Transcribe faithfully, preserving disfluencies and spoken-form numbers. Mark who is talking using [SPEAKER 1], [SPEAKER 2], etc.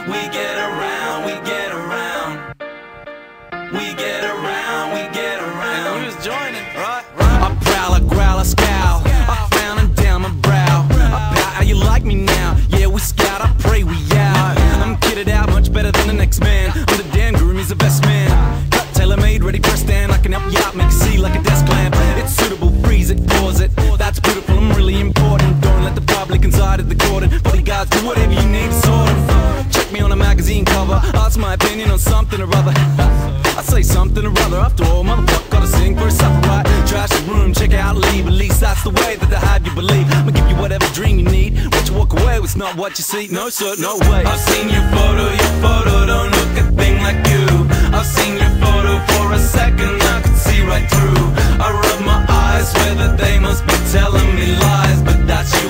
[SPEAKER 1] We get around, we get around. We get around, we get around.
[SPEAKER 2] You was joining, right?
[SPEAKER 1] I prowl, I growl, I scowl. I frown and down my brow. I pout, how you like me now? Yeah, we scout, I pray we out. I'm kitted out, much better than the next man. I'm the damn groom, he's the best man. Cut, tailor-made, ready for a stand. I can help you out, make you see like a desk lamp. It's suitable, freeze it, pause it. That's beautiful, I'm really important. Don't let the public inside of the cordon. Bodyguards, do whatever you need to sort them. Check me on a magazine cover, ask my opinion on something or other. I say something or other, after all, motherfucker gotta sing for a supper, right? Trash the room, check out, leave, at least that's the way that they have you believe. I'ma give you whatever dream you need. What you walk away with, not what you see. No sir, no way. I've seen your photo, your photo don't look a thing like you. I've seen your photo for a second, I could see right through. I rub my eyes, swear that they must be telling me lies, but that's you